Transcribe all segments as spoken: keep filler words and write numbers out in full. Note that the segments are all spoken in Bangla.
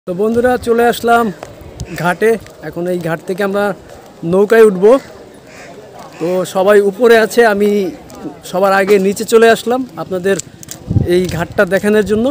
তো বন্ধুরা চলে আসলাম ঘাটে। এখন এই ঘাট থেকে আমরা নৌকায় উঠব। তো সবাই উপরে আছে, আমি সবার আগে নিচে চলে আসলাম আপনাদের এই ঘাটটা দেখানোর জন্য।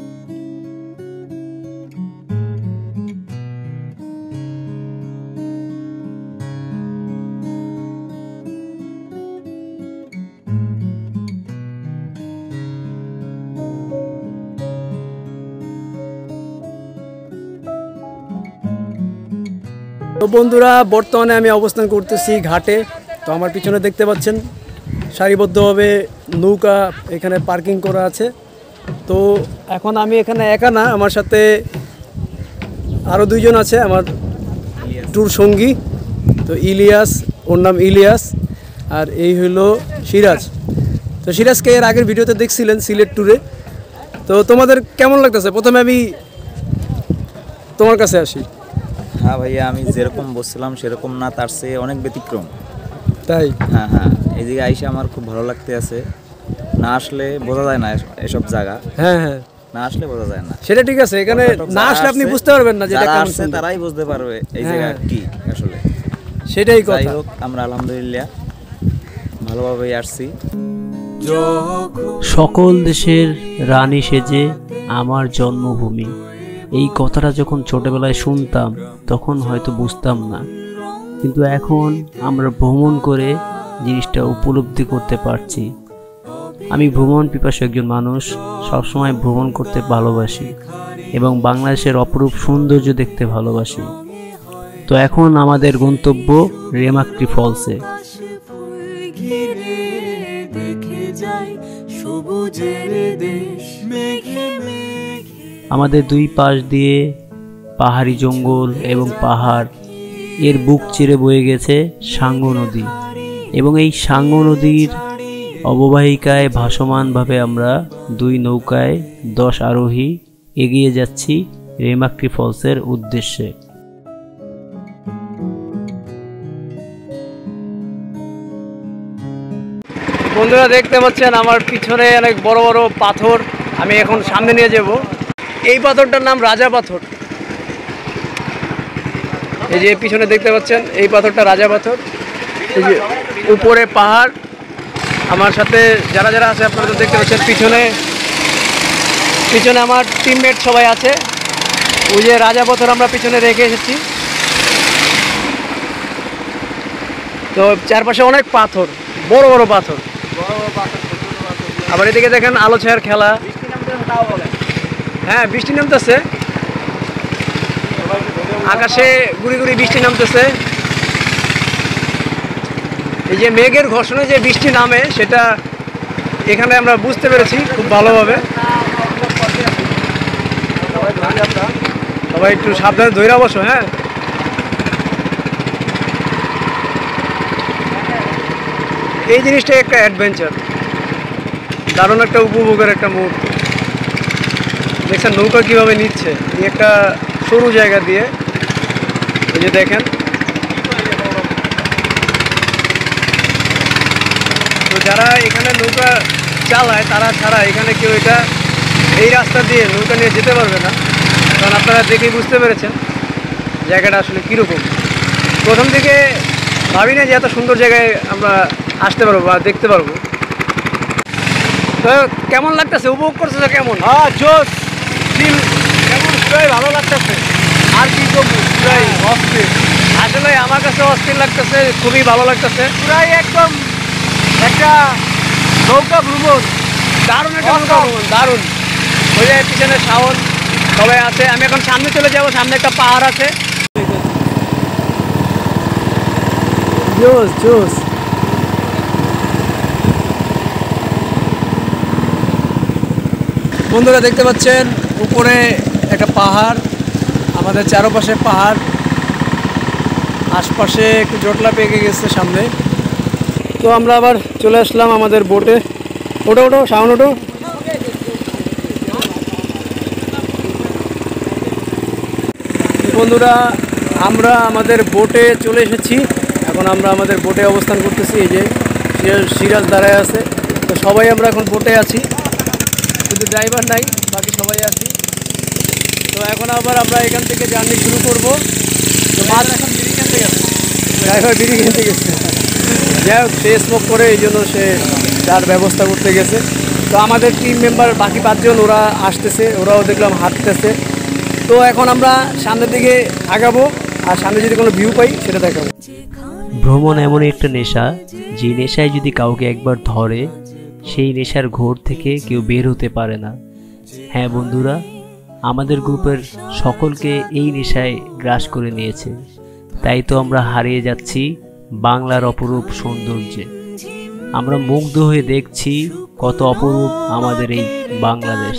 তো বন্ধুরা বর্তমানে আমি অবস্থান করতেছি ঘাটে। তো আমার পিছনে দেখতে পাচ্ছেন সারিবদ্ধভাবে নৌকা এখানে পার্কিং করা আছে। তো এখন আমি এখানে একা না, আমার সাথে আরও দুইজন আছে আমার ট্যুর সঙ্গী। তো ইলিয়াস, ওর নাম ইলিয়াস, আর এই হলো সিরাজ। তো সিরাজকে এর আগের ভিডিওতে দেখছিলেন সিলেট ট্যুরে। তো তোমাদের কেমন লাগতেছে? প্রথমে আমি তোমার কাছে আসি। হ্যাঁ ভাইয়া, আমি যেরকম বলছিলাম সেরকম না, তার চেয়ে অনেক ব্যতিক্রম। তাই? হ্যাঁ হ্যাঁ, এইদিকে আইসা আমার খুব ভালো লাগতে আছে। না আসলে বোঝা যায় না এসব জায়গা। হ্যাঁ হ্যাঁ, না আসলে বোঝা যায় না। সেটা ঠিক আছে, এখানে না আসলে আপনি বুঝতে পারবেন না যেটা কেমন সুন্দর। তারাই বুঝতে পারবে এই জায়গা কি আসলে। সেটাই কথা। যাই হোক, আমরা আলহামদুলিল্লাহ ভালোভাবেই আসছি। সকল দেশের রানী সেজে আমার জন্মভূমি, এই কথাটা যখন ছোটবেলায় শুনতাম তখন হয়তো বুঝতাম না, কিন্তু এখন আমরা ভ্রমণ করে জিনিসটা উপলব্ধি করতে পারছি। আমি ভ্রমণ পিপাসু একজন মানুষ, সবসময় ভ্রমণ করতে ভালোবাসি এবং বাংলাদেশের অপরূপ সৌন্দর্য দেখতে ভালোবাসি। তো এখন আমাদের গন্তব্য রেমাক্রি ফলসে। আমাদের দুই পাশ দিয়ে পাহাড়ি জঙ্গল এবং পাহাড়, এর বুক চিরে বয়ে গেছে সাঙ্গু নদী, এবং এই সাঙ্গু নদীর অববাহিকায় ভাসমানভাবে আমরা দুই নৌকায় দশ আরোহী এগিয়ে যাচ্ছি রেমাক্রি ফলসের উদ্দেশ্যে। বন্ধুরা দেখতে পাচ্ছেন আমার পিছনে অনেক বড় বড় পাথর, আমি এখন সামনে নিয়ে যাব। এই পাথরটার নাম রাজা পাথর। এই যে পিছনে দেখতে পাচ্ছেন এই পাথরটা রাজা পাথর। এই যে উপরে পাহাড়, আমার সাথে যারা যারা আছে আপনারা তো দেখতে পাচ্ছেন পিছনে পিছনে আমার টিমমেট সবাই আছে। ওই যে রাজা পাথর আমরা পিছনে রেখে এসেছি। তো চারপাশে অনেক পাথর, বড় বড় পাথর। আবার এদিকে দেখেন আলো ছায়ার খেলা। হ্যাঁ, বৃষ্টি নামতেছে, আকাশে গুড়ি গুড়ি বৃষ্টি নামতেছে। এই যে মেঘের ঘর্ষণে যে বৃষ্টি নামে সেটা এখানে আমরা বুঝতে পেরেছি খুব ভালোভাবে। সবাই একটু সাবধানে ধইরা বসো। হ্যাঁ, এই জিনিসটা একটা অ্যাডভেঞ্চার, দারুণ একটা উপভোগের একটা মুহূর্ত। দেখছেন নৌকা কীভাবে নিচ্ছে এই একটা সরু জায়গা দিয়ে। এই যে দেখেন, তো যারা এখানে নৌকা চালায় তারা ছাড়া এখানে কেউ এটা এই রাস্তা দিয়ে নৌকা নিয়ে যেতে পারবে না। কারণ আপনারা দেখেই বুঝতে পেরেছেন জায়গাটা আসলে কীরকম। প্রথম থেকে ভাবি না যে এত সুন্দর জায়গায় আমরা আসতে পারবো বা দেখতে পারবো। তো কেমন লাগতেছে, উপভোগ করতেছে কেমন? হ্যাঁ, জোস ফিল কেমন, পুরাই ভালো লাগতেছে। আর কি করবো, পুরাই অস্থির। আসলে আমার কাছে অস্থির লাগতেছে, খুবই ভালো লাগতেছে। পুরাই একদম একটা নৌকা ভ্রমণ, দারুণ একটা নৌকা ভ্রমণ, দারুণ। ওই যে পিছনে শাওন সবাই আছে। আমি এখন সামনে চলে যাব, সামনে একটা পাহাড় আছে। জোস জোস। বন্ধুরা দেখতে পাচ্ছেন উপরে একটা পাহাড়, আমাদের চারপাশে পাহাড়, আশপাশে একটু জটলা পেকে গেছে সামনে। তো আমরা আবার চলে আসলাম আমাদের বোটে। Auto auto sound auto. বন্ধুরা আমরা আমাদের বোটে চলে এসেছি। এখন আমরা আমাদের বোটে অবস্থান করতেছি। এই যে সিরাজ দাঁড়ায় আছে। তো সবাই আমরা এখন বোটে আছি, শুধু ড্রাইভার নাই, বাকি সবাই আছি। তো এখন আবার আমরা এখান থেকে জার্নি শুরু করবো। তো মাছ এখন বিড়ি কিনতে গেছে, ড্রাইভার বিড়ি কিনতে গেছে, যাই হোক সে স্মোক করে এই জন্য সে তার ব্যবস্থা করতে গেছে। তো আমাদের টিম মেম্বার বাকি পাঁচজন ওরা আসতেছে, ওরাও দেখলাম হাঁটতেছে। তো এখন আমরা সামনের দিকে আগাবো, আর সামনে যদি কোনো ভিউ পাই সেটা দেখাবো। ভ্রমণ এমন একটা নেশা, যে নেশায় যদি কাউকে একবার ধরে সেই নেশার ঘোর থেকে কেউ বের হতে পারে না। হ্যাঁ বন্ধুরা, আমাদের গ্রুপের সকলকে এই নেশায় গ্রাস করে নিয়েছে। তাই তো আমরা হারিয়ে যাচ্ছি বাংলার অপরূপ সৌন্দর্যে। আমরা মুগ্ধ হয়ে দেখছি কত অপরূপ আমাদের এই বাংলাদেশ।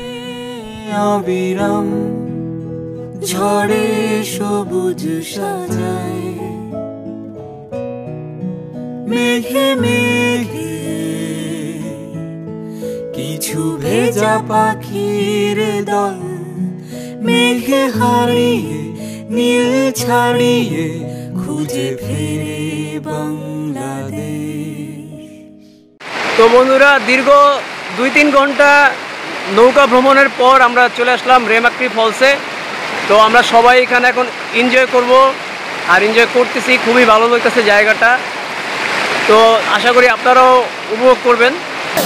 অবিরাম ঝড়ে সবুজ সাজায়, মেঘে মেঘে কিছু ভেজা পাখির দল, মেঘে হারিয়ে নীল ছাড়িয়ে খুঁজে ফিরে বাংলাদেশ। তো বন্ধুরা, দীর্ঘ দুই তিন ঘন্টা নৌকা ভ্রমণের পর আমরা চলে আসলাম রেমাক্রি ফলসে। তো আমরা সবাই এখানে এখন এনজয় করব, আর এনজয় করতেছি, খুবই ভালো লাগতেছে জায়গাটা। তো আশা করি আপনারাও উপভোগ করবেন।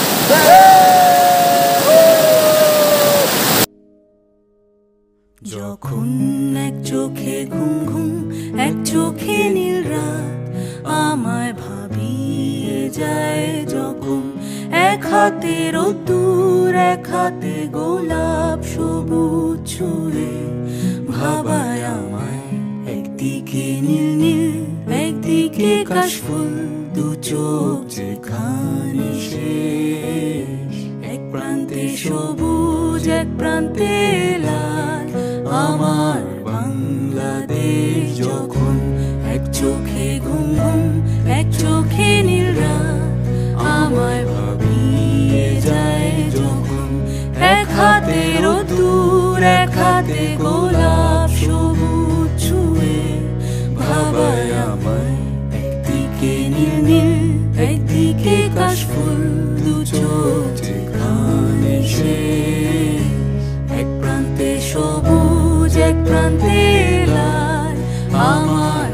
যখন এক চোখে ঘুম ঘুম, এক চোখে নীল রাত আমায় ভাবিয়ে যায়, যখন এক হাতে রোদ্দুর এক হাতে গোলাপ সবুজ ছুঁয়ে ভাবায় আমায়, একদিকে নীল নীল একদিকে কাশফুল, দু চোখ যেখানে শেষ, এক প্রান্তে সবুজ এক প্রান্তে লাল আমার বাংলাদেশ। যখন এক চোখে ঘুম ঘুম এক চোখে নীল রাত আমায় ভাবিয়ে যায়, যখন এক হাতে রোদ্দুর এক হাতে গোলাপ সবুজ ছুঁয়ে ভাবায় আমায়, একদিকে নীল নীল একদিকে কাশফুল, দু চোখ যেখানে শেষ, এক প্রান্তে সবুজ এক প্রান্তে লাল আমার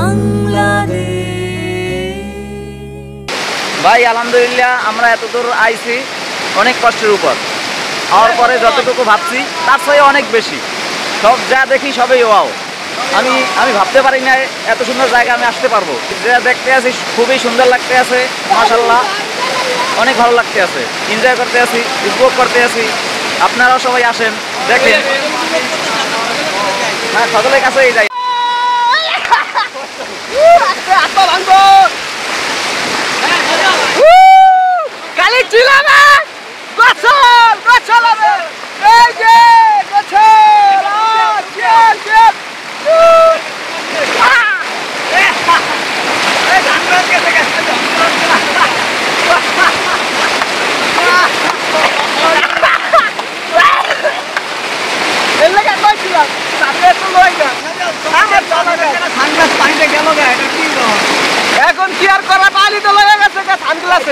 বাংলাদেশ। ভাই আলহামদুলিল্লাহ, আমরা এত দূর আইছি অনেক কষ্টের উপর, হওয়ার পরে যতটুকু ভাবছি তার চেয়ে অনেক বেশি। সব যা দেখি সবই ওয়াও। আমি আমি ভাবতে পারি না এত সুন্দর জায়গা আমি আসতে পারবো। যা দেখতে আছি খুবই সুন্দর লাগতে আছে, মাশাআল্লাহ অনেক ভালো লাগতে আছে, এনজয় করতে আছি, উপভোগ করতে আছি। আপনারাও সবাই আসেন, দেখেন। হ্যাঁ, সকলের কাছেই যাই। এখন কি আর করা, পানি তো লেগে গেছে সানগ্লাসে,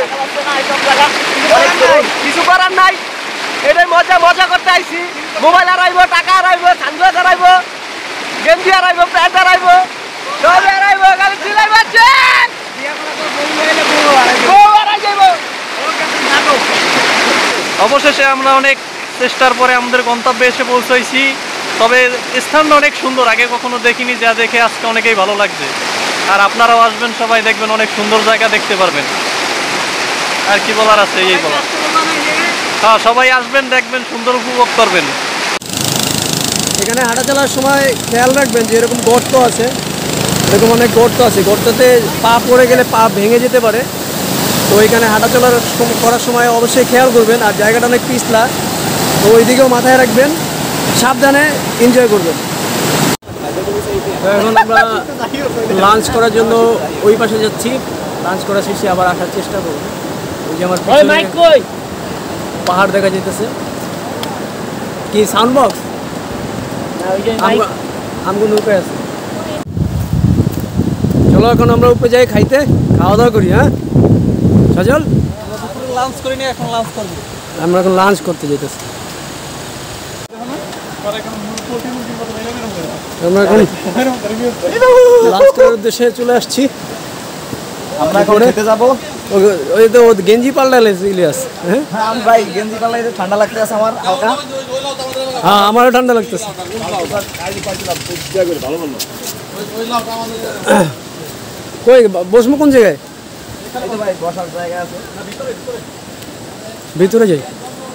কিছু করার নাই। এটাই মজা মজা করতে আইছি। মোবাইল হারাইবো, টাকা হারাইবো, সানগ্লাস হারাইবো, গেঞ্জি হারাইবো, প্যান্ট হারাইবো, সব হারাইবো, খালি চিলাই পাচ্ছেন। অবশেষে আমরা অনেক চেষ্টার পরে আমাদের গন্তব্যে এসে পৌঁছাইছি। তবে স্থানটা অনেক সুন্দর, আগে কখনো দেখিনি, যা দেখে আজকে অনেকেই ভালো লাগছে। আর আপনারাও আসবেন, সবাই দেখবেন, অনেক সুন্দর জায়গা দেখতে পারবেন। আর কি বলার আছে, এই বলা। হ্যাঁ, সবাই আসবেন, দেখবেন, সুন্দর উপভোগ করবেন। এখানে হাঁটা চলার সময় খেয়াল রাখবেন যে এরকম গর্ত আছে, এরকম অনেক গর্ত আছে, গর্ততে পা পড়ে গেলে পা ভেঙে যেতে পারে। তো এখানে হাঁটা চলার করার সময় অবশ্যই খেয়াল করবেন। আর জায়গাটা অনেক পিছলা, তো ওই দিকেও মাথায় রাখবেন, সাবধানে এনজয় করবেন। তো এখন আমরা লাঞ্চ করার জন্য ওই পাশে যাচ্ছি, লাঞ্চ করা শেষে আবার আসার চেষ্টা করব। ওই যে আমার পাহাড় দেখা যেতেছে। কি সাউন্ড বক্স? আমগো নৌকায় আছে। চলো এখন আমরা উপরে যাই, খাইতে খাওয়া দাওয়া করি। হ্যাঁ সজল, লাঞ্চ করি না, এখন লাঞ্চ করবো। আমরা এখন লাঞ্চ করতে যেতেছি। আমরা এখন লাঞ্চ করার উদ্দেশ্যে চলে আসছি। আমরা এখন খেতে যাবো। ওই- ওই তো গেঞ্জি পাল্টালে ইলিয়াস। হ্যাঁ হ্যাঁ আমি ভাই গেঞ্জি পাল্লাই ঠান্ডা লাগতে আছে আমার হালকা। হ্যাঁ আমারও ঠান্ডা লাগতেছে। কই বসবো কোন জায়গায়? এই তো ভাই বসার জায়গা আছে। ভিতরে যাই।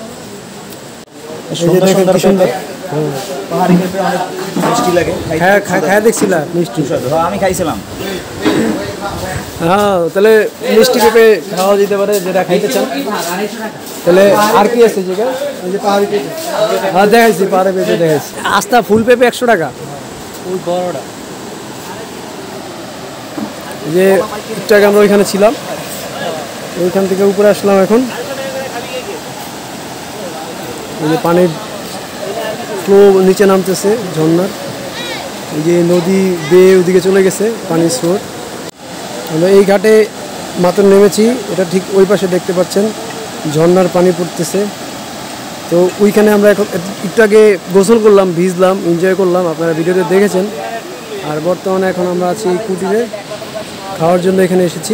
সুন্দর সুন্দর সুন্দর পাহাড়ি পেঁপে অনেক মিষ্টি লাগে। খায়া খা- খায়া দেখছিলা মিষ্টি? হ্যাঁ, আমি খাইছিলাম। হ্যাঁ তাহলে মিষ্টি পেঁপে খাওয়া যেতে পারে যেটা খাইতে চান। তাহলে আর কি আছে জায়গা? এই যে পাহাড়ি পেঁপে। হ্যাঁ দেখাইছি পাহাড়ি পেঁপে দেখাইছি। আস্তা ফুল পেঁপে একশো টাকা। ওই বড়টা। এই যে একটু আগে আমরা ওইখানে ছিলাম, ওইখান থেকে উপরে আসলাম এখন। এই যে পানির ফ্লো নিচে নামতেছে ঝর্ণার। এই যে নদী বেয়ে ওদিকে চলে গেছে পানির স্রোত। আমরা এই ঘাটে মাত্র নেমেছি, এটা ঠিক ওই পাশে দেখতে পাচ্ছেন ঝর্ণার পানি পড়তেছে। তো ওইখানে আমরা এখন একটু আগে গোসল করলাম, ভিজলাম, এনজয় করলাম, আপনারা ভিডিওতে দেখেছেন। আর বর্তমানে এখন আমরা আছি কুটিরে, খাওয়ার জন্য এখানে এসেছি।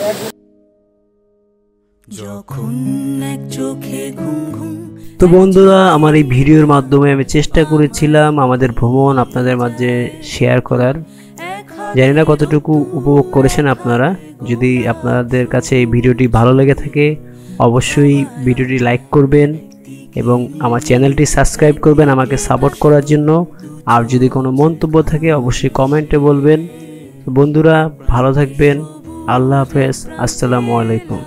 যখন এক চোখে ঘুম ঘুম তো বন্ধুরা, আমার এই ভিডিওর মাধ্যমে আমি চেষ্টা করেছিলাম আমাদের ভ্রমণ আপনাদের মাঝে শেয়ার করার। জানি না কতটুকু উপভোগ করেছেন আপনারা। যদি আপনাদের কাছে এই ভিডিওটি ভালো লেগে থাকে অবশ্যই ভিডিওটি লাইক করবেন এবং আমার চ্যানেলটি সাবস্ক্রাইব করবেন আমাকে সাপোর্ট করার জন্য। আর যদি কোনো মন্তব্য থাকে অবশ্যই কমেন্টে বলবেন। তো বন্ধুরা ভালো থাকবেন, আল্লাহ হাফেজ, আসসালামু আলাইকুম।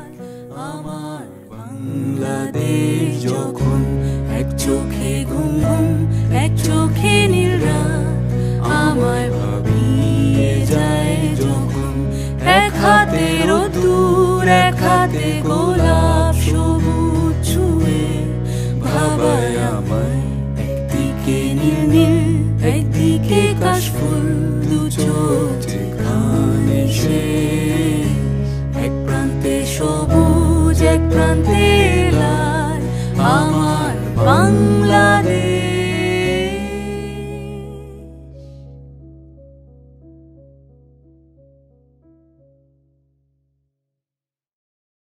বাংলাদেশ যখন এক চোখে ঘুম ঘুম এক চোখে নীল রাত আমায় ভাবিয়ে যায় যখন এক হাতে রোদ্দুর এক হাতে গোলাপ।